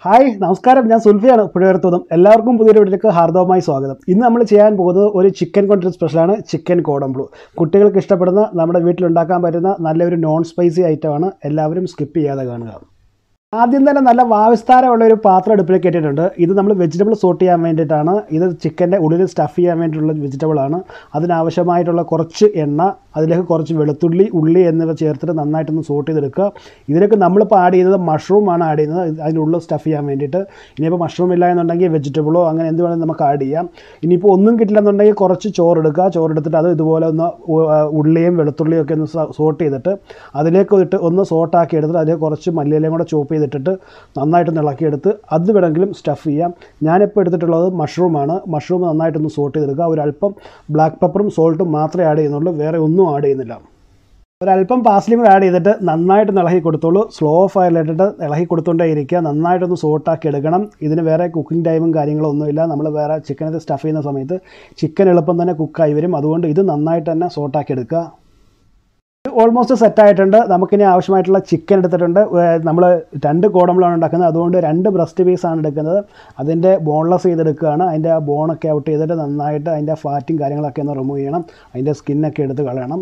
Hi നമസ്കാരം, ഞാൻ സുൽഫിയാണ് പുഴയർത്തുന്നതും. എല്ലാവർക്കും പുതിയൊരു വീട്ടിലേക്ക് ഹാർദവമായി സ്വാഗതം. ഇന്ന് നമ്മൾ ചെയ്യാൻ പോകുന്നത് ഒരു ചിക്കൻ കൊണ്ടൊരു സ്പെഷ്യലാണ് ചിക്കൻ കോടംബ്ലൂ. കുട്ടികൾക്ക് ഇഷ്ടപ്പെടുന്ന നമ്മുടെ വീട്ടിലുണ്ടാക്കാൻ പറ്റുന്ന നല്ലൊരു നോൺ സ്പൈസി ഐറ്റമാണ്. എല്ലാവരും സ്കിപ്പ് ചെയ്യാതെ കാണുക. ആദ്യം തന്നെ നല്ല വാവിസ്താരമുള്ള ഒരു പാത്രം അടുപ്പിലേക്ക് ഇട്ടിട്ടുണ്ട്. ഇത് നമ്മൾ വെജിറ്റബിൾ സോട്ട് ചെയ്യാൻ വേണ്ടിയിട്ടാണ്. ഇത് ചിക്കൻ്റെ ഉള്ളിൽ സ്റ്റഫ് ചെയ്യാൻ വേണ്ടിയിട്ടുള്ള വെജിറ്റബിളാണ്. അതിനാവശ്യമായിട്ടുള്ള കുറച്ച് എണ്ണ, അതിലേക്ക് കുറച്ച് വെളുത്തുള്ളി, ഉള്ളി എന്നിവ ചേർത്തിട്ട് നന്നായിട്ടൊന്ന് സോട്ട് ചെയ്തെടുക്കുക. ഇതിലേക്ക് നമ്മളിപ്പോൾ ആഡ് ചെയ്യുന്നത് മഷ്റൂമാണ് ആഡ് ചെയ്യുന്നത്, അതിൻ്റെ ഉള്ളിൽ സ്റ്റഫ് ചെയ്യാൻ വേണ്ടിയിട്ട്. ഇനിയിപ്പോൾ മഷ്റൂം ഇല്ല എന്നുണ്ടെങ്കിൽ വെജിറ്റബിളോ അങ്ങനെ എന്ത് വേണമെങ്കിൽ നമുക്ക് ആഡ് ചെയ്യാം. ഇനിയിപ്പോൾ ഒന്നും കിട്ടില്ല എന്നുണ്ടെങ്കിൽ കുറച്ച് ചോറെടുക്കുക. ചോറെടുത്തിട്ട് അത് ഇതുപോലെ ഒന്ന് ഉള്ളിയും വെളുത്തുള്ളിയും ഒക്കെ ഒന്ന് സോട്ട് ചെയ്തിട്ട് അതിലേക്ക് ഇട്ട് ഒന്ന് സോട്ടാക്കി എടുത്തിട്ട് അതിലേക്ക് കുറച്ച് മല്ലിയിലയും കൂടെ ചോപ്പ് ചെയ്തിട്ടിട്ട് നന്നായിട്ടൊന്ന് ഇളക്കിയെടുത്ത് അത് വേണമെങ്കിലും സ്റ്റഫ് ചെയ്യാം. ഞാനിപ്പോൾ എടുത്തിട്ടുള്ളത് മഷ്റൂമാണ്. മഷ്റൂം നന്നായിട്ടൊന്ന് സോട്ട് ചെയ്തെടുക്കുക. ഒരല്പം ബ്ലാക്ക് പെപ്പറും സോൾട്ടും മാത്രമേ ആഡ് ചെയ്യുന്നുള്ളൂ, വേറെ ഒന്നും ആഡ് ചെയ്യുന്നില്ല. ഒരല്പം പാസ്ലിയും കൂടെ ആഡ് ചെയ്തിട്ട് നന്നായിട്ടൊന്ന് ഇളകി കൊടുത്തോളൂ. സ്ലോ ഫയറിലിട്ടിട്ട് ഇളകി കൊടുത്തുകൊണ്ടേ ഇരിക്കുക. നന്നായിട്ടൊന്ന് സോട്ടാക്കി എടുക്കണം. ഇതിന് വേറെ കുക്കിംഗ് ടൈമും കാര്യങ്ങളും ഒന്നുമില്ല. നമ്മൾ വേറെ ചിക്കനൊക്കെ സ്റ്റഫ് ചെയ്യുന്ന സമയത്ത് ചിക്കൻ എളുപ്പം തന്നെ കുക്കായി വരും. അതുകൊണ്ട് ഇത് നന്നായിട്ട് തന്നെ സോട്ടാക്കി എടുക്കുക. ഓൾമോസ്റ്റ് സെറ്റായിട്ടുണ്ട്. നമുക്കിനി ആവശ്യമായിട്ടുള്ള ചിക്കൻ എടുത്തിട്ടുണ്ട്. നമ്മൾ 2 കോടംബ്ലൂവാണ് ഉണ്ടാക്കുന്നത്, അതുകൊണ്ട് 2 ബ്രസ്റ്റ് പീസാണ് എടുക്കുന്നത്. അതിൻ്റെ ബോൺലെസ് ചെയ്തെടുക്കുകയാണ്. അതിൻ്റെ ആ ബോണൊക്കെ ഔട്ട് ചെയ്തിട്ട് നന്നായിട്ട് അതിൻ്റെ ഫാറ്റും കാര്യങ്ങളൊക്കെ ഒന്ന് റിമൂവ് ചെയ്യണം. അതിൻ്റെ സ്കിന്നൊക്കെ എടുത്ത് കളയണം.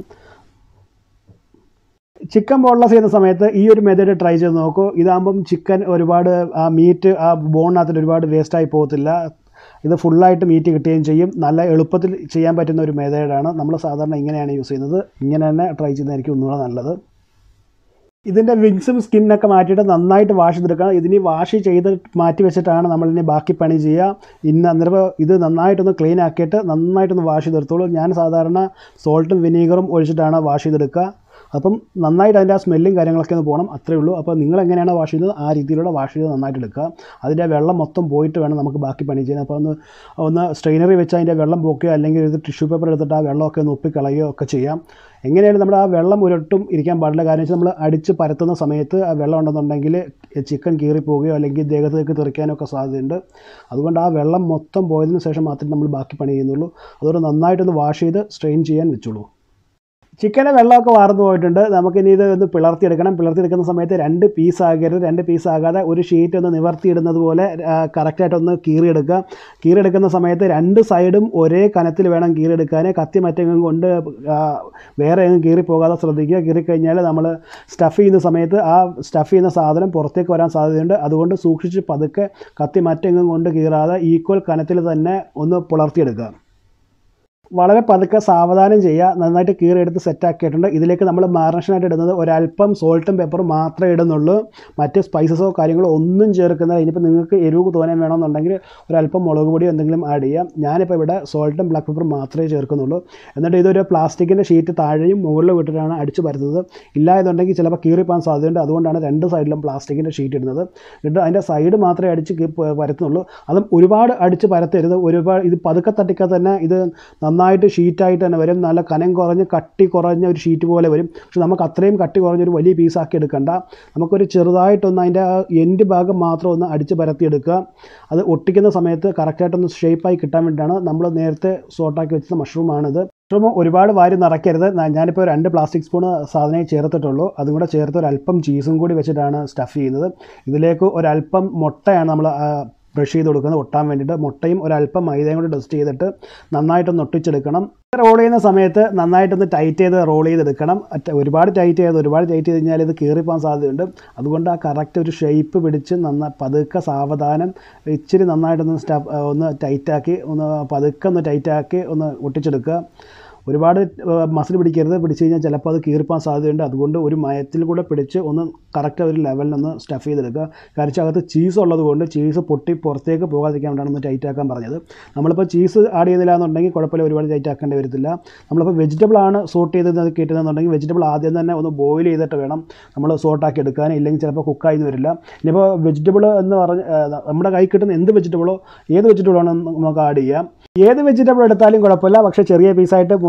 ചിക്കൻ ബോൺലെസ് ചെയ്യുന്ന സമയത്ത് ഈ ഒരു മെത്തേഡ് ട്രൈ ചെയ്ത് നോക്കൂ. ഇതാകുമ്പം ചിക്കൻ ഒരുപാട് ആ മീറ്റ് ആ ബോണിനകത്ത് ഒരുപാട് വേസ്റ്റായി പോകത്തില്ല. ഇത് ഫുള്ളായിട്ട് മീറ്റ് കിട്ടുകയും ചെയ്യും. നല്ല എളുപ്പത്തിൽ ചെയ്യാൻ പറ്റുന്ന ഒരു മെത്തേഡാണ്. നമ്മൾ സാധാരണ ഇങ്ങനെയാണ് യൂസ് ചെയ്യുന്നത്. ഇങ്ങനെ തന്നെ ട്രൈ ചെയ്യുന്നതായിരിക്കും ഒന്നുകൂടെ നല്ലത്. ഇതിൻ്റെ വിങ്സും സ്കിന്നൊക്കെ മാറ്റിയിട്ട് നന്നായിട്ട് വാഷ് ചെയ്തെടുക്കണം. ഇതിനി വാഷ് ചെയ്ത് മാറ്റി വെച്ചിട്ടാണ് നമ്മളിനി ബാക്കി പണി ചെയ്യുക. അന്നേരം ഇത് നന്നായിട്ടൊന്ന് ക്ലീൻ ആക്കിയിട്ട് നന്നായിട്ടൊന്ന് വാഷ് ചെയ്തെടുത്തോളൂ. ഞാൻ സാധാരണ സോൾട്ടും വിനീഗറും ഒഴിച്ചിട്ടാണ് വാഷ് ചെയ്തെടുക്കുക. അപ്പം നന്നായിട്ട് അതിൻ്റെ ആ സ്മെല്ലും കാര്യങ്ങളൊക്കെ ഒന്ന് പോകണം, അത്രയേ ഉള്ളൂ. അപ്പോൾ നിങ്ങൾ എങ്ങനെയാണ് വാഷ് ചെയ്യുന്നത് ആ രീതിയിലുള്ള വാഷ് ചെയ്ത് നന്നായിട്ട് എടുക്കുക. അതിൻ്റെ വെള്ളം മൊത്തം പോയിട്ട് വേണം നമുക്ക് ബാക്കി പണി ചെയ്യാൻ. അപ്പോൾ ഒന്ന് സ്ട്രെയിനറി വെച്ച് അതിൻ്റെ വെള്ളം പോക്കുകയോ അല്ലെങ്കിൽ ഇത് ടിഷ്യൂ പേപ്പർ എടുത്തിട്ട് ആ വെള്ളമൊക്കെ ഒന്ന് ഒപ്പിക്കളയുകയോ ഒക്കെ ചെയ്യാം. എങ്ങനെയാണ് നമ്മുടെ ആ വെള്ളം ഒരൊട്ടും ഇരിക്കാൻ പാടില്ല. കാരണം വെച്ചാൽ നമ്മൾ അടിച്ച് പരത്തുന്ന സമയത്ത് ആ വെള്ളം ഉണ്ടെന്നുണ്ടെങ്കിൽ ചിക്കൻ കീറിപ്പോവുകയോ അല്ലെങ്കിൽ ദേഹത്തേക്ക് തെറിക്കാനോ ഒക്കെ സാധ്യതയുണ്ട്. അതുകൊണ്ട് ആ വെള്ളം മൊത്തം പോയതിന് ശേഷം മാത്രമേ നമ്മൾ ബാക്കി പണി ചെയ്യുന്നുള്ളൂ. അതുകൊണ്ട് നന്നായിട്ടൊന്ന് വാഷ് ചെയ്ത് സ്ട്രെയിൻ ചെയ്യാൻ വെച്ചോളൂ. ചിക്കൻ്റെ വെള്ളമൊക്കെ വാർന്നു പോയിട്ടുണ്ട്. നമുക്കിനി ഇത് ഒന്ന് പിളർത്തിയെടുക്കണം. പിളർത്തിയെടുക്കുന്ന സമയത്ത് 2 പീസ് ആകരുത്. 2 പീസ് ആകാതെ ഒരു ഷീറ്റ് ഒന്ന് നിവർത്തിയിടുന്നത് പോലെ കറക്റ്റായിട്ടൊന്ന് കീറിയെടുക്കുക. കീറിയെടുക്കുന്ന സമയത്ത് 2 സൈഡും ഒരേ കനത്തിൽ വേണം കീറിയെടുക്കാൻ. കത്തി മറ്റെങ്ങും കൊണ്ട് വേറെ എങ്ങും കീറിപ്പോകാതെ ശ്രദ്ധിക്കുക. കീറിക്കഴിഞ്ഞാൽ നമ്മൾ സ്റ്റഫ് ചെയ്യുന്ന സമയത്ത് ആ സ്റ്റഫ് ചെയ്യുന്ന സാധനം പുറത്തേക്ക് വരാൻ സാധ്യതയുണ്ട്. അതുകൊണ്ട് സൂക്ഷിച്ച് പതുക്കെ കത്തി മറ്റെങ്ങും കൊണ്ട് കീറാതെ ഈക്വൽ കനത്തിൽ തന്നെ ഒന്ന് പുലർത്തിയെടുക്കുക. വളരെ പതുക്കെ സാവധാനം ചെയ്യുക. നന്നായിട്ട് കീറിയെടുത്ത് സെറ്റാക്കിയിട്ടുണ്ട്. ഇതിലേക്ക് നമ്മൾ മാറിനേഷനായിട്ട് ഇടുന്നത് ഒരല്പം സോൾട്ടും പെപ്പറും മാത്രമേ ഇടുന്നുള്ളൂ. മറ്റ് സ്പൈസസോ കാര്യങ്ങളോ ഒന്നും ചേർക്കുന്നില്ല. ഇനിയിപ്പോൾ നിങ്ങൾക്ക് എരിവ് തോന്നാൻ വേണമെന്നുണ്ടെങ്കിൽ ഒരല്പം മുളക് പൊടിയോ എന്തെങ്കിലും ആഡ് ചെയ്യാം. ഞാനിപ്പോൾ ഇവിടെ സോൾട്ടും ബ്ലാക്ക് പെപ്പറും മാത്രമേ ചേർക്കുന്നുള്ളൂ. എന്നിട്ട് ഇതൊരു പ്ലാസ്റ്റിക്കിൻ്റെ ഷീറ്റ് താഴെയും മുകളിലും ഇട്ടിട്ടാണ് അടിച്ച് പരത്തുന്നത്. ഇല്ല എന്നുണ്ടെങ്കിൽ ചിലപ്പോൾ കീറിപ്പോകാൻ സാധ്യതയുണ്ട്. അതുകൊണ്ടാണ് 2 സൈഡിലും പ്ലാസ്റ്റിക്കിൻ്റെ ഷീറ്റ് ഇടുന്നത്. എന്നിട്ട് അതിൻ്റെ സൈഡ് മാത്രമേ അടിച്ച് പരത്തുന്നുള്ളൂ. അതും ഒരുപാട് അടിച്ച് പരത്തരുത്. ഇത് പതുക്കെ തട്ടിക്കാൻ തന്നെ ഇത് നന്നായിട്ട് ഷീറ്റായിട്ട് തന്നെ വരും. നല്ല കനം കുറഞ്ഞ് കട്ടി കുറഞ്ഞ ഒരു ഷീറ്റ് പോലെ വരും. പക്ഷെ നമുക്ക് അത്രയും കട്ടി കുറഞ്ഞൊരു വലിയ പീസാക്കി എടുക്കണ്ട. നമുക്കൊരു ചെറുതായിട്ടൊന്ന് അതിൻ്റെ എൻഡ് ഭാഗം മാത്രം ഒന്ന് അടിച്ച് പരത്തിയെടുക്കുക. അത് ഒട്ടിക്കുന്ന സമയത്ത് കറക്റ്റായിട്ടൊന്ന് ഷേപ്പായി കിട്ടാൻ വേണ്ടിയിട്ടാണ്. നമ്മൾ നേരത്തെ സോട്ടാക്കി വെച്ച മഷ്റൂമാണിത്. മഷ്റൂം ഒരുപാട് വാരി നിറയ്ക്കരുത്. ഞാനിപ്പോൾ 2 പ്ലാസ്റ്റിക് സ്പൂൺ സാധനമേ ചേർത്തിട്ടുള്ളൂ. അതും കൂടെ ചേർത്ത് ഒരല്പം ചീസും കൂടി വെച്ചിട്ടാണ് സ്റ്റഫ് ചെയ്യുന്നത്. ഇതിലേക്ക് ഒരല്പം മുട്ടയാണ് നമ്മൾ ബ്രഷ് ചെയ്ത് കൊടുക്കുന്നത് ഒട്ടാൻ വേണ്ടിയിട്ട്. മുട്ടയും ഒരല്പം മൈദയും കൂടി ഡസ്റ്റ് ചെയ്തിട്ട് നന്നായിട്ടൊന്ന് ഒട്ടിച്ചെടുക്കണം. റോൾ ചെയ്യുന്ന സമയത്ത് നന്നായിട്ടൊന്ന് ടൈറ്റ് ചെയ്ത് റോൾ ചെയ്തെടുക്കണം. ഒരുപാട് ടൈറ്റ് ചെയ്ത് കഴിഞ്ഞാൽ ഇത് കീറിപ്പോകാൻ സാധ്യതയുണ്ട്. അതുകൊണ്ട് ആ കറക്റ്റ് ഒരു ഷേപ്പ് പിടിച്ച് പതുക്കെ സാവധാനം ഇച്ചിരി നന്നായിട്ടൊന്ന് ഒന്ന് ടൈറ്റാക്കി പതുക്കെ ഒന്ന് ടൈറ്റാക്കി ഒന്ന് ഒട്ടിച്ചെടുക്കുക. ഒരുപാട് മസിൽ പിടിക്കരുത്. പിടിച്ച് കഴിഞ്ഞാൽ ചിലപ്പോൾ അത് കീറിപ്പോകാൻ സാധ്യതയുണ്ട്. അതുകൊണ്ട് ഒരു മയത്തിൽ കൂടെ പിടിച്ച് ഒന്ന് കറക്റ്റ് ഒരു ലെവലിലൊന്ന് സ്റ്റഫ് ചെയ്തെടുക്കുക. കാരണം അകത്ത് ചീസ് ഉള്ളത് കൊണ്ട് ചീസ് പൊട്ടി പുറത്തേക്ക് പോകാതിരിക്കാൻ വേണ്ടിയാണ് ഒന്ന് ടൈറ്റ് ആക്കാൻ പറഞ്ഞത്. നമ്മളിപ്പോൾ ചീസ് ആഡ് ചെയ്യുന്നില്ല എന്നുണ്ടെങ്കിൽ കുഴപ്പമില്ല, ഒരുപാട് ടൈറ്റ് ആക്കേണ്ടി വരത്തില്ല. നമ്മളിപ്പോൾ വെജിറ്റബിളാണ് സോട്ട് ചെയ്ത് കയറ്റുന്നതെന്നുണ്ടെങ്കിൽ വെജിറ്റബിൾ ആദ്യം തന്നെ ഒന്ന് ബോയിൽ ചെയ്തിട്ട് വേണം നമ്മൾ സോട്ടാക്കി എടുക്കാൻ. ഇല്ലെങ്കിൽ ചിലപ്പോൾ കുക്കായിന്ന് വരില്ല. ഇനിയിപ്പോൾ വെജിറ്റബിൾ എന്ന് പറഞ്ഞ് നമ്മുടെ കൈ കിട്ടുന്ന ഏത് വെജിറ്റബിളാണ് നമുക്ക് ആഡ് ചെയ്യാം. ഏത് വെജിറ്റബിൾ എടുത്താലും കുഴപ്പമില്ല. പക്ഷേ ചെറിയ പീസായിട്ട്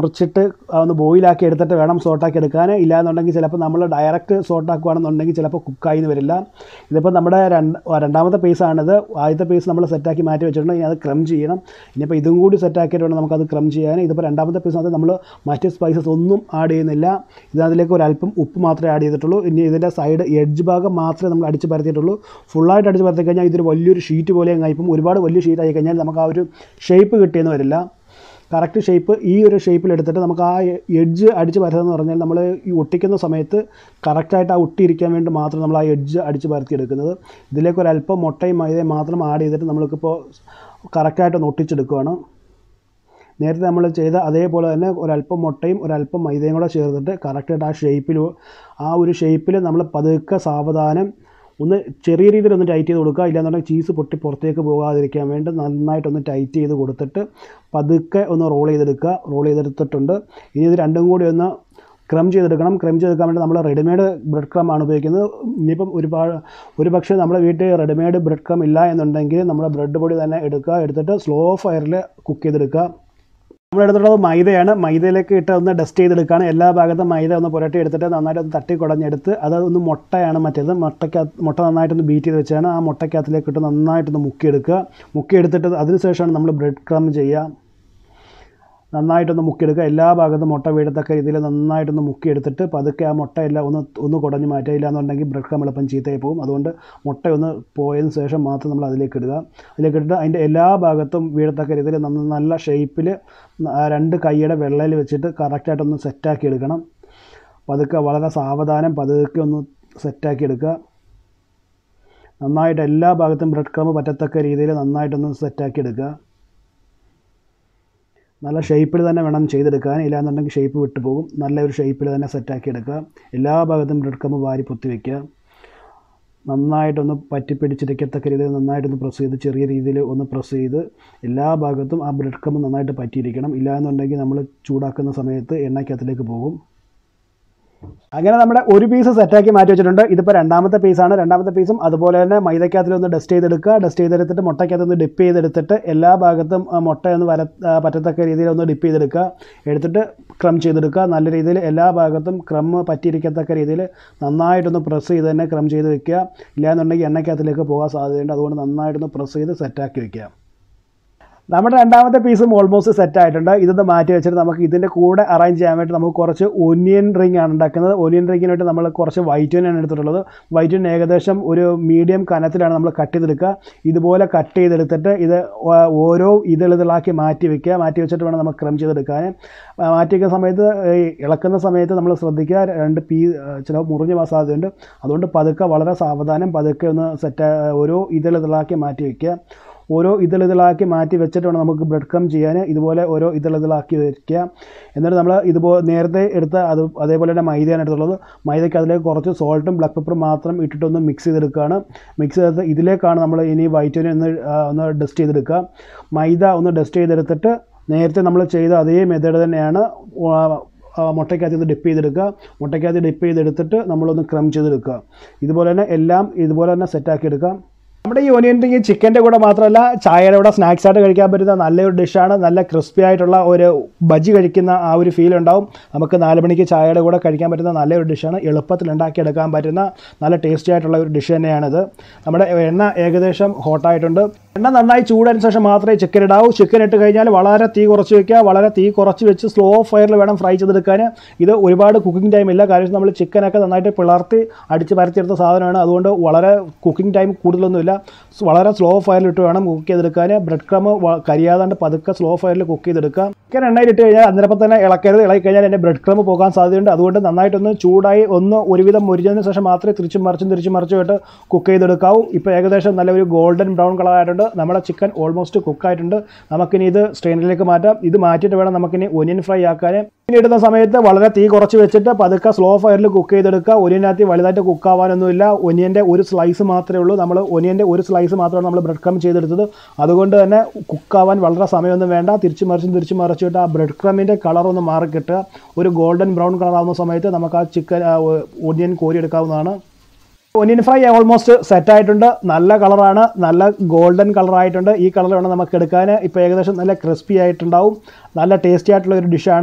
മുറിച്ചിട്ട് ഒന്ന് ബോയിലാക്കി എടുത്തിട്ട് വേണം സോട്ടാക്കി എടുക്കാൻ. ഇല്ലാന്നുണ്ടെങ്കിൽ ചിലപ്പോൾ നമ്മൾ ഡയറക്റ്റ് സോട്ടാക്കുകയാണെന്നുണ്ടെങ്കിൽ ചിലപ്പോൾ കുക്കായി എന്ന് വരില്ല. ഇതിപ്പോൾ നമ്മുടെ രണ്ടാമത്തെ പീസാണിത്. ആദ്യത്തെ പീസ് നമ്മൾ സെറ്റാക്കി മാറ്റി വെച്ചിട്ടുണ്ട്. ഇനി അത് ക്രം ചെയ്യണം. ഇനിയിപ്പോൾ ഇതും കൂടി സെറ്റാക്കിയിട്ട് വേണം നമുക്കത് ക്രം ചെയ്യാൻ. ഇതിപ്പോൾ രണ്ടാമത്തെ പീസിനകത്ത് നമ്മൾ മറ്റ് സ്പൈസസ് ഒന്നും ആഡ് ചെയ്യുന്നില്ല. ഇതിനകത്തിലേക്ക് ഒരല്പം ഉപ്പ് മാത്രമേ ആഡ് ചെയ്തിട്ടുള്ളൂ. ഇനി ഇതിൻ്റെ സൈഡ് എഡ്ജ് ഭാഗം മാത്രമേ നമ്മൾ അടിച്ച് പരത്തിയിട്ടുള്ളൂ. ഫുള്ളായിട്ട് അടിച്ച് പരത്തി കഴിഞ്ഞാൽ ഇതൊരു വലിയൊരു ഷീറ്റ് പോലെ ആയിപ്പം. ഒരുപാട് വലിയ ഷീറ്റ് ആയി കഴിഞ്ഞാൽ നമുക്ക് ആ ഒരു ഷേപ്പ് കിട്ടിയെന്ന് വരില്ല. കറക്റ്റ് ഷേപ്പ് ഈ ഒരു ഷേപ്പിലെടുത്തിട്ട് നമുക്ക് ആ എഡ്ജ് അടിച്ച് പരത്തുക പറഞ്ഞാൽ നമ്മൾ ഈ ഒട്ടിക്കുന്ന സമയത്ത് കറക്റ്റായിട്ട് ആ ഒട്ടിയിരിക്കാൻ വേണ്ടി മാത്രം നമ്മൾ ആ എഡ്ജ് അടിച്ച് പരത്തിയെടുക്കുന്നത്. ഇതിലേക്ക് ഒരല്പം മുട്ടയും മൈദയും മാത്രം ആഡ് ചെയ്തിട്ട് നമ്മൾക്കിപ്പോൾ കറക്റ്റായിട്ടൊന്ന് ഒട്ടിച്ചെടുക്കുകയാണ്. നേരത്തെ നമ്മൾ ചെയ്ത അതേപോലെ തന്നെ ഒരല്പം മുട്ടയും ഒരല്പം മൈദയും കൂടെ ചേർത്തിട്ട് കറക്റ്റായിട്ട് ആ ഒരു ഷേപ്പിൽ നമ്മൾ പതുക്കെ സാവധാനം ഒന്ന് ചെറിയ രീതിയിൽ ഒന്ന് ടൈറ്റ് ചെയ്ത് കൊടുക്കുക. ഇല്ലാന്നുണ്ടെങ്കിൽ ചീസ് പൊട്ടി പുറത്തേക്ക് പോകാതിരിക്കാൻ വേണ്ടി നന്നായിട്ടൊന്ന് ടൈറ്റ് ചെയ്ത് കൊടുത്തിട്ട് പതുക്കെ ഒന്ന് റോൾ ചെയ്തെടുത്തിട്ടുണ്ട്. ഇനി ഇത് രണ്ടും കൂടി ഒന്ന് ക്രം ചെയ്തെടുക്കണം. ക്രം ചെയ്തെടുക്കാൻ വേണ്ടി നമ്മൾ റെഡിമെയ്ഡ് ബ്രെഡ് ക്രം ആണ് ഉപയോഗിക്കുന്നത്. ഇനിയിപ്പം ഒരു പക്ഷേ നമ്മുടെ വീട്ടിൽ റെഡിമെയ്ഡ് ബ്രെഡ് ക്രം ഇല്ല എന്നുണ്ടെങ്കിൽ നമ്മൾ ബ്രെഡ് പൊടി തന്നെ എടുത്തിട്ട് സ്ലോ ഫയറിൽ കുക്ക് ചെയ്തെടുക്കുക. നമ്മളെടുത്തുള്ളത് മൈദയാണ്. മൈദയിലേക്ക് ഇട്ട് ഒന്ന് ഡസ്റ്റ് ചെയ്തെടുക്കുകയാണ്. എല്ലാ ഭാഗത്തും മൈദ ഒന്ന് പുരട്ടി എടുത്തിട്ട് നന്നായിട്ടൊന്ന് തട്ടി കുടഞ്ഞെടുത്ത് അതൊന്ന് മുട്ടയാണ് മറ്റേത്. മുട്ട നന്നായിട്ടൊന്ന് ബീറ്റ് ചെയ്ത് വെച്ചാണ് ആ മുട്ടയ്ക്കകത്തിലേക്ക് ഇട്ട് നന്നായിട്ടൊന്ന് മുക്കിയെടുത്തിട്ട് അതിനുശേഷമാണ് നമ്മൾ ബ്രെഡ് ക്രം ചെയ്യുക. നന്നായിട്ടൊന്ന് മുക്കിയെടുക്കുക. എല്ലാ ഭാഗത്തും മുട്ട വീഴത്തക്ക രീതിയിൽ നന്നായിട്ടൊന്ന് മുക്കിയെടുത്തിട്ട് പതുക്കെ ആ മുട്ടയെല്ലാം ഒന്ന് കുടഞ്ഞ് മാറ്റുക. ഇല്ലാന്നുണ്ടെങ്കിൽ ബ്രെഡ് ക്രം എളുപ്പം ചീത്തയായി പോകും. അതുകൊണ്ട് മുട്ടയൊന്ന് പോയതിന് ശേഷം മാത്രം നമ്മൾ അതിലേക്ക് ഇടുക. അതിലേക്കിട്ട് അതിൻ്റെ എല്ലാ ഭാഗത്തും വീഴത്തക്ക രീതിയിൽ നല്ല ഷേപ്പിൽ രണ്ട് കൈയുടെ വെള്ളയിൽ വെച്ചിട്ട് കറക്റ്റായിട്ടൊന്ന് സെറ്റാക്കി എടുക്കണം. പതുക്കെ വളരെ സാവധാനം പതുക്കെ ഒന്ന് സെറ്റാക്കി എടുക്കുക. നന്നായിട്ട് എല്ലാ ഭാഗത്തും ബ്രെഡ് ക്രം പറ്റത്തക്ക രീതിയിൽ നന്നായിട്ടൊന്ന് സെറ്റാക്കി എടുക്കുക. നല്ല ഷേപ്പിൽ തന്നെ വേണം ചെയ്തെടുക്കാൻ. ഇല്ലാന്നുണ്ടെങ്കിൽ ഷേപ്പ് വിട്ടുപോകും. നല്ലൊരു ഷേപ്പിൽ തന്നെ സെറ്റാക്കി എടുക്കുക. എല്ലാ ഭാഗത്തും ബ്രെഡ് ക്രം വാരി പൊത്തി വയ്ക്കുക. നന്നായിട്ടൊന്ന് പറ്റിപ്പിടിച്ചിരിക്കത്തക്ക രീതിയിൽ നന്നായിട്ടൊന്ന് പ്രസ് ചെയ്ത് ചെറിയ രീതിയിൽ ഒന്ന് പ്രസ് ചെയ്ത് എല്ലാ ഭാഗത്തും ആ ബ്രെഡ് ക്രം നന്നായിട്ട് പറ്റിയിരിക്കണം. ഇല്ലാന്നുണ്ടെങ്കിൽ നമ്മൾ ചൂടാക്കുന്ന സമയത്ത് എണ്ണയ്ക്കകത്തിലേക്ക് പോകും. അങ്ങനെ നമ്മുടെ ഒരു പീസ് സെറ്റാക്കി മാറ്റി വെച്ചിട്ടുണ്ട്. ഇതിപ്പോൾ രണ്ടാമത്തെ പീസാണ്. രണ്ടാമത്തെ പീസും അതുപോലെ തന്നെ മൈദക്കകത്തിലൊന്ന് ഡസ്റ്റ് ചെയ്തെടുക്കുക. ഡസ്റ്റ് ചെയ്തെടുത്തിട്ട് മുട്ടയ്ക്കകത്തൊന്ന് ഡിപ്പ് ചെയ്തെടുത്തിട്ട് എല്ലാ ഭാഗത്തും മുട്ടയൊന്ന് പറ്റത്തക്ക രീതിയിൽ ഒന്ന് ഡിപ്പ് ചെയ്തെടുക്കുക. എടുത്തിട്ട് ക്രം ചെയ്തെടുക്കുക. നല്ല രീതിയിൽ എല്ലാ ഭാഗത്തും ക്രം പറ്റിയിരിക്കത്തക്ക രീതിയിൽ നന്നായിട്ടൊന്ന് പ്രസ് ചെയ്ത് തന്നെ ക്രം ചെയ്ത് വെക്കുക. ഇല്ലാന്നുണ്ടെങ്കിൽ എണ്ണയ്ക്കകത്തിലേക്ക് പോകാൻ സാധ്യതയുണ്ട്. അതുകൊണ്ട് നന്നായിട്ടൊന്ന് പ്രസ് ചെയ്ത് സെറ്റാക്കി വെക്കുക. നമ്മുടെ രണ്ടാമത്തെ പീസും ഓൾമോസ്റ്റ് സെറ്റ് ആയിട്ടുണ്ട്. ഇതൊന്ന് മാറ്റി വെച്ചിട്ട് നമുക്ക് ഇതിൻ്റെ കൂടെ അറേഞ്ച് ചെയ്യാൻ വേണ്ടി നമുക്ക് കുറച്ച് ഒനിയൻ റിംഗ് ആണ് ഉണ്ടാക്കുന്നത്. ഒനിയൻ റിങ്ങിനായിട്ട് നമ്മൾ കുറച്ച് വൈറ്റ് ഒനിയൻ ആണ് എടുത്തിട്ടുള്ളത്. വൈറ്റ് ഒനിയൻ ഏകദേശം ഒരു മീഡിയം കനത്തിലാണ് നമ്മൾ കട്ട് ചെയ്തെടുക്കുക. ഇതുപോലെ കട്ട് ചെയ്തെടുത്തിട്ട് ഇത് ഓരോ ഇതളാക്കി മാറ്റി വെക്കുക. മാറ്റി വെച്ചിട്ട് വേണം നമുക്ക് ക്രം ചെയ്തെടുക്കാൻ. മാറ്റി വയ്ക്കുന്ന സമയത്ത് ഇളക്കുന്ന സമയത്ത് നമ്മൾ ശ്രദ്ധിക്കുക. രണ്ട് ചില മുറിഞ്ഞ് പോകാൻ സാധ്യതയുണ്ട്. അതുകൊണ്ട് പതുക്കെ വളരെ സാവധാനം പതുക്കെ ഒന്ന് ഓരോ ഇതളാക്കി മാറ്റി വയ്ക്കുക. ഓരോ ഇതളാക്കി മാറ്റി വെച്ചിട്ട് വേണം നമുക്ക് ബ്രെഡ് ക്രം ചെയ്യാൻ. ഇതുപോലെ ഓരോ ഇതളാക്കി വയ്ക്കുക. എന്നിട്ട് നമ്മൾ ഇതുപോലെ നേരത്തെ എടുത്ത അതേപോലെ തന്നെ മൈദയാണ് എടുത്തുള്ളത്. മൈദയ്ക്ക് അതിലേക്ക് കുറച്ച് സോൾട്ടും ബ്ലാക്ക് പെപ്പറും മാത്രം ഇട്ടിട്ടൊന്ന് മിക്സ് ചെയ്തെടുക്കുകയാണ്. മിക്സ് ചെയ്ത് ഇതിലേക്കാണ് നമ്മൾ ഇനി വൈറ്റ് ഒനിയൻ ഒന്ന് ഡസ്റ്റ് ചെയ്തെടുക്കുക. മൈദ ഒന്ന് ഡസ്റ്റ് ചെയ്തെടുത്തിട്ട് നേരത്തെ നമ്മൾ ചെയ്ത അതേ മെത്തേഡ് തന്നെയാണ് മുട്ടയ്ക്കകത്ത് നിന്ന് ഡിപ്പ് ചെയ്തെടുക്കുക. മുട്ടയ്ക്കകത്ത് ഡിപ്പ് ചെയ്തെടുത്തിട്ട് നമ്മളൊന്ന് ക്രം ചെയ്തെടുക്കുക. ഇതുപോലെ തന്നെ എല്ലാം ഇതുപോലെ തന്നെ സെറ്റാക്കി എടുക്കാം. നമ്മുടെ ഈ ഒനിയൻ റിംഗ് ചിക്കൻ്റെ കൂടെ മാത്രമല്ല ചായയുടെ കൂടെ സ്നാക്സ് ആയിട്ട് കഴിക്കാൻ പറ്റുന്ന നല്ലൊരു ഡിഷാണ്. നല്ല ക്രിസ്പി ആയിട്ടുള്ള ഒരു ബജി കഴിക്കുന്ന ആ ഒരു ഫീൽ ഉണ്ടാവും. നമുക്ക് 4 മണിക്ക് ചായയുടെ കൂടെ കഴിക്കാൻ പറ്റുന്ന നല്ലൊരു ഡിഷാണ്. എളുപ്പത്തിൽ ഉണ്ടാക്കിയെടുക്കാൻ പറ്റുന്ന നല്ല ടേസ്റ്റി ആയിട്ടുള്ള ഒരു ഡിഷ് തന്നെയാണിത്. നമ്മുടെ എണ്ണ ഏകദേശം ഹോട്ടായിട്ടുണ്ട്. എണ്ണ നന്നായി ചൂടായതിനു ശേഷം മാത്രമേ ചിക്കൻ ഇടാവൂ. ചിക്കൻ ഇട്ട് കഴിഞ്ഞാൽ വളരെ തീ കുറച്ച് വയ്ക്കുക. വളരെ തീ കുറച്ച് വെച്ച് സ്ലോ ഫയറിൽ വേണം ഫ്രൈ ചെയ്തെടുക്കാൻ. ഇത് ഒരുപാട് കുക്കിംഗ് ടൈം ഇല്ല. കാര്യം നമ്മൾ ചിക്കനൊക്കെ നന്നായിട്ട് പിളർത്തി അടിച്ച് പരത്തിയെടുത്ത സാധനമാണ്. അതുകൊണ്ട് വളരെ കുക്കിംഗ് ടൈം കൂടുതലൊന്നുമില്ല. വളരെ സ്ലോ ഫയറിലിട്ട് വേണം കുക്ക് ചെയ്തെടുക്കാൻ. ബ്രെഡ് ക്രം കരിയാതാണ്ട് പതുക്കെ സ്ലോ ഫയറിൽ കുക്ക് ചെയ്തെടുക്കാം. ചിക്കൻ എണ്ണയിലിട്ട് കഴിഞ്ഞാൽ അന്നേരപ്പം തന്നെ ഇളക്കരുത്. ഇളക്കി കഴിഞ്ഞാൽ എൻ്റെ ബ്രെഡ് ക്രം പോകാൻ സാധ്യതയുണ്ട്. അതുകൊണ്ട് നന്നായിട്ടൊന്ന് ചൂടായി ഒരുവിധം മുരിഞ്ഞതിന് ശേഷം മാത്രമേ തിരിച്ചും മറിച്ചുമായിട്ട് കുക്ക് ചെയ്തെടുക്കാവൂ. ഇപ്പോൾ ഏകദേശം നല്ലൊരു ഗോൾഡൻ ബ്രൗൺ കളറായിട്ടുണ്ട്. നമ്മുടെ ചിക്കൻ ഓൾമോസ്റ്റ് കുക്കായിട്ടുണ്ട്. നമുക്കിനി ഇത് സ്ട്രെയിനിലേക്ക് മാറ്റാം. ഇത് മാറ്റിയിട്ട് വേണം നമുക്കിനി ഒനിയൻ ഫ്രൈ ആക്കാൻ. ഇനി ഇടുന്ന സമയത്ത് വളരെ തീ കുറച്ച് വെച്ചിട്ട് പതുക്കെ സ്ലോ ഫയറിൽ കുക്ക് ചെയ്തെടുക്കുക. ഒനിയനകത്ത് വലുതായിട്ട് കുക്കാവാനൊന്നുമില്ല. ഒനിയൻ്റെ ഒരു സ്ലൈസ് മാത്രമേ ഉള്ളൂ. നമ്മൾ ഒനിയൻ്റെ ഒരു സ്ലൈസ് മാത്രമാണ് നമ്മൾ ബ്രെഡ് ക്രം ചെയ്തെടുത്തത്. അതുകൊണ്ട് തന്നെ കുക്കാവാൻ വളരെ സമയമൊന്നും വേണ്ട. തിരിച്ചു മറിച്ചിട്ട് ആ ബ്രെഡ് ക്രമിൻ്റെ കളറൊന്ന് മാറി കിട്ടുക. ഒരു ഗോൾഡൻ ബ്രൗൺ കളറാവുന്ന സമയത്ത് നമുക്ക് ആ ചിക്കൻ ഒനിയൻ കോരിയെടുക്കാവുന്നതാണ്. ഒനിയൻ ഫ്രൈ ഓൾമോസ്റ്റ് സെറ്റായിട്ടുണ്ട്. നല്ല കളറാണ്. നല്ല ഗോൾഡൻ കളറായിട്ടുണ്ട്. ഈ കളർ വേണം നമുക്ക് എടുക്കാൻ. ഇപ്പോൾ ഏകദേശം നല്ല ക്രിസ്പി ആയിട്ടുണ്ടാവും. നല്ല ടേസ്റ്റി ആയിട്ടുള്ള ഒരു ഡിഷാണ്.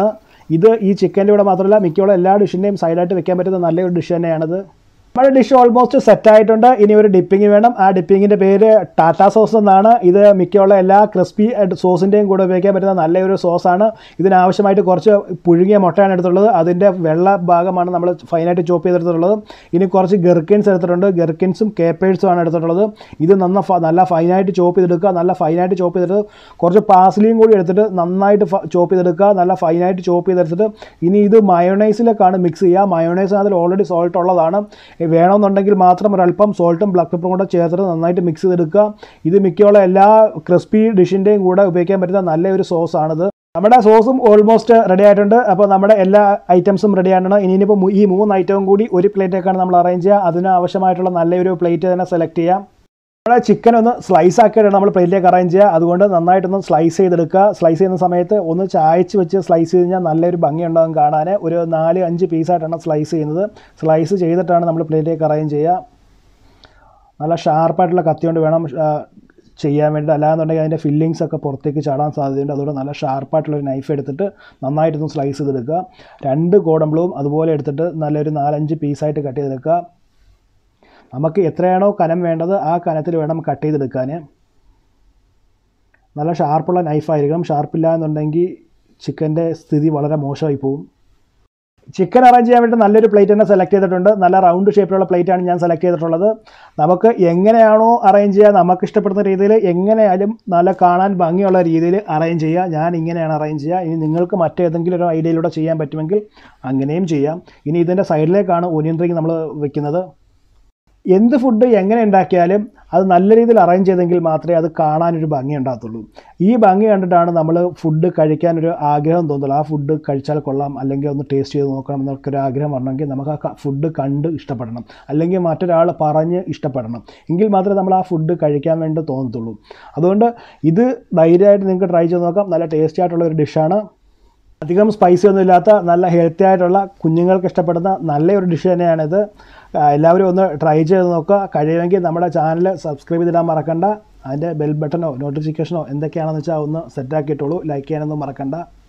ഇത് ഈ ചിക്കൻ്റെ കൂടെ മാത്രമല്ല മിക്കുള്ള എല്ലാ ഡിഷിൻ്റെയും സൈഡായിട്ട് വെക്കാൻ പറ്റുന്ന നല്ലൊരു ഡിഷ് തന്നെയാണിത്. നമ്മുടെ ഡിഷ് ഓൾമോസ്റ്റ് സെറ്റായിട്ടുണ്ട്. ഇനി ഒരു ഡിപ്പിംഗ് വേണം. ആ ഡിപ്പിങ്ങിൻ്റെ പേര് ടാറ്റ സോസ് എന്നാണ്. ഇത് മിക്കുള്ള എല്ലാ ക്രിസ്പി സോസിൻ്റെയും കൂടെ ഉപയോഗിക്കാൻ പറ്റുന്ന നല്ലൊരു സോസാണ്. ഇതിനാവശ്യമായിട്ട് കുറച്ച് പുഴുങ്ങിയ മുട്ടയാണ് എടുത്തിട്ടുള്ളത്. അതിൻ്റെ വെള്ള ഭാഗമാണ് നമ്മൾ ഫൈനായിട്ട് ചോപ്പ് ചെയ്തെടുത്തിട്ടുള്ളത്. ഇനി കുറച്ച് ഗെർക്കിൻസ് എടുത്തിട്ടുണ്ട്. ഗെർക്കിൻസും കേപ്പേഴ്സും ആണ് എടുത്തിട്ടുള്ളത്. ഇത് നല്ല ഫൈനായിട്ട് ചോപ്പ് ചെയ്തെടുക്കുക. നല്ല ഫൈനായിട്ട് ചോപ്പ് ചെയ്തെടുത്ത് കുറച്ച് പാസ്ലിയും കൂടി എടുത്തിട്ട് നന്നായിട്ട് ചോപ്പ് ചെയ്തെടുക്കുക. നല്ല ഫൈനായിട്ട് ചോപ്പ് ചെയ്തെടുത്തിട്ട് ഇനി ഇത് മയോണൈസിലേക്കാണ് മിക്സ് ചെയ്യുക. മയോണൈസ് അതിൽ ഓൾറെഡി സോൾട്ട് ഉള്ളതാണ്. വേണമെന്നുണ്ടെങ്കിൽ മാത്രം ഒരല്പം സോൾട്ടും ബ്ലാക്ക് പെപ്പറും കൂടെ ചേർത്തിട്ട് നന്നായിട്ട് മിക്സ് ചെയ്തെടുക്കുക. ഇത് മിക്കുള്ള എല്ലാ ക്രിസ്പി ഡിഷിൻ്റെയും കൂടെ ഉപയോഗിക്കാൻ പറ്റുന്ന നല്ലൊരു സോസാണിത്. നമ്മുടെ സോസും ഓൾമോസ്റ്റ് റെഡി ആയിട്ടുണ്ട്. അപ്പോൾ നമ്മുടെ എല്ലാ ഐറ്റംസും റെഡി ആണ്. ഇനിയിപ്പോൾ ഈ 3 ഐറ്റവും കൂടി ഒരു പ്ലേറ്റേക്കാണ് നമ്മൾ അറേഞ്ച് ചെയ്യുക. അതിന് ആവശ്യമായിട്ടുള്ള നല്ലൊരു പ്ലേറ്റ് തന്നെ സെലക്ട് ചെയ്യാം. നമ്മുടെ ചിക്കൻ ഒന്ന് സ്ലൈസ് ആക്കിയിട്ടാണ് നമ്മൾ പ്ലേറ്റിലേക്ക് അറേഞ്ച് ചെയ്യുക. അതുകൊണ്ട് നന്നായിട്ടൊന്ന് സ്ലൈസ് ചെയ്തെടുക്കുക. സ്ലൈസ് ചെയ്യുന്ന സമയത്ത് ഒന്ന് ചായച്ച് വെച്ച് സ്ലൈസ് ചെയ്ത് കഴിഞ്ഞാൽ നല്ലൊരു ഭംഗിയുണ്ടാകും കാണാൻ. ഒരു 4-5 പീസായിട്ടാണ് സ്ലൈസ് ചെയ്യുന്നത്. സ്ലൈസ് ചെയ്തിട്ടാണ് നമ്മൾ പ്ലേറ്റിലേക്ക് അറേഞ്ച് ചെയ്യുക. നല്ല ഷാർപ്പായിട്ടുള്ള കത്തി കൊണ്ട് വേണം ചെയ്യാൻ വേണ്ടി. അല്ലാന്നുണ്ടെങ്കിൽ അതിൻ്റെ ഫില്ലിങ്സ് ഒക്കെ പുറത്തേക്ക് ചാടാൻ സാധ്യതയുണ്ട്. അതുകൊണ്ട് നല്ല ഷാർപ്പായിട്ടുള്ളൊരു നൈഫ് എടുത്തിട്ട് നന്നായിട്ടൊന്ന് സ്ലൈസ് ചെയ്തെടുക്കുക. 2 ഗോതമ്പും അതുപോലെ എടുത്തിട്ട് നല്ലൊരു 4-5 പീസായിട്ട് കട്ട് ചെയ്തെടുക്കുക. നമുക്ക് എത്രയാണോ കനം വേണ്ടത് ആ കനത്തിൽ വേണം കട്ട് ചെയ്തെടുക്കാൻ. നല്ല ഷാർപ്പുള്ള നൈഫായിരിക്കണം. ഷാർപ്പില്ല എന്നുണ്ടെങ്കിൽ ചിക്കൻ്റെ സ്ഥിതി വളരെ മോശമായി പോകും. ചിക്കൻ അറേഞ്ച് ചെയ്യാൻ വേണ്ടി നല്ലൊരു പ്ലേറ്റ് തന്നെ സെലക്ട് ചെയ്തിട്ടുണ്ട്. നല്ല റൗണ്ട് ഷേപ്പിലുള്ള പ്ലേറ്റാണ് ഞാൻ സെലക്ട് ചെയ്തിട്ടുള്ളത്. നമുക്ക് എങ്ങനെയാണോ അറേഞ്ച് ചെയ്യുക, നമുക്ക് ഇഷ്ടപ്പെടുന്ന രീതിയിൽ എങ്ങനെയായാലും നല്ല കാണാൻ ഭംഗിയുള്ള രീതിയിൽ അറേഞ്ച് ചെയ്യുക. ഞാൻ ഇങ്ങനെയാണ് അറേഞ്ച് ചെയ്യുക. ഇനി നിങ്ങൾക്ക് മറ്റേതെങ്കിലും ഒരു ഐഡിയയിലൂടെ ചെയ്യാൻ പറ്റുമെങ്കിൽ അങ്ങനെയും ചെയ്യാം. ഇനി ഇതിൻ്റെ സൈഡിലേക്കാണ് ഓനിയൻ റിംഗ് നമ്മൾ വെക്കുന്നത്. എന്ത് ഫുഡ് എങ്ങനെ ഉണ്ടാക്കിയാലും അത് നല്ല രീതിയിൽ അറേഞ്ച് ചെയ്തെങ്കിൽ മാത്രമേ അത് കാണാനൊരു ഭംഗി ഉണ്ടാകത്തുള്ളൂ. ഈ ഭംഗി കണ്ടിട്ടാണ് നമ്മൾ ഫുഡ് കഴിക്കാനൊരു ആഗ്രഹം തോന്നുള്ളൂ. ആ ഫുഡ് കഴിച്ചാൽ കൊള്ളാം, അല്ലെങ്കിൽ ഒന്ന് ടേസ്റ്റ് ചെയ്ത് നോക്കണം എന്നൊക്കെ ഒരു ആഗ്രഹം വരണമെങ്കിൽ നമുക്ക് ആ ഫുഡ് കണ്ട് ഇഷ്ടപ്പെടണം, അല്ലെങ്കിൽ മറ്റൊരാൾ പറഞ്ഞ് ഇഷ്ടപ്പെടണം. എങ്കിൽ മാത്രമേ നമ്മൾ ആ ഫുഡ് കഴിക്കാൻ വേണ്ടി തോന്നത്തുള്ളൂ. അതുകൊണ്ട് ഇത് ധൈര്യമായിട്ട് നിങ്ങൾക്ക് ട്രൈ ചെയ്ത് നോക്കാം. നല്ല ടേസ്റ്റി ആയിട്ടുള്ള ഒരു ഡിഷാണ്. അധികം സ്പൈസി ഒന്നും ഇല്ലാത്ത നല്ല ഹെൽത്തി ആയിട്ടുള്ള കുഞ്ഞുങ്ങൾക്ക് ഇഷ്ടപ്പെടുന്ന നല്ലൊരു ഡിഷ് തന്നെയാണിത്. എല്ലാവരും ഒന്ന് ട്രൈ ചെയ്ത് നോക്കുക. കഴിയുമെങ്കിൽ നമ്മുടെ ചാനൽ സബ്സ്ക്രൈബ് ചെയ്തിടാൻ മറക്കണ്ട. അതിൻ്റെ ബെൽ ബട്ടണോ നോട്ടിഫിക്കേഷനോ എന്തൊക്കെയാണെന്ന് വെച്ചാൽ ഒന്ന് സെറ്റാക്കിയിട്ടുള്ളൂ. ലൈക്ക് ചെയ്യാനൊന്നും മറക്കണ്ട.